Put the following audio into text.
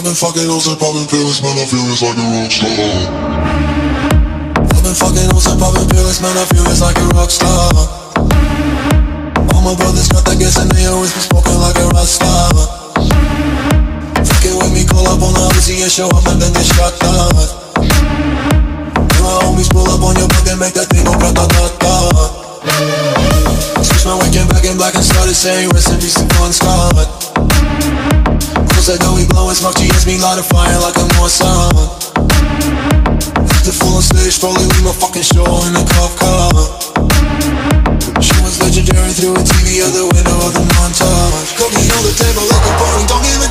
I've been fucking hoes and popping pills, man, I feel it's like a rock star. I've been fucking hoes and popping pills, man, I feel it's like a rock star. All my brothers got that gas and they always been smoking like a rock star. Fucking with me, call up on the Uzi and show up and then get shot down. And my homies pull up on your block and make that thing go grata-ta-ta. Switch my weekend back in black and started saying rest in peace to Bon Scott. Said that we blowin' smoke, GS me light a fire like a Mossad. After full on stage, probably leave my fucking show in a cop car. She was legendary through a TV out the window of the montage. Cookie on the table like a party, don't give a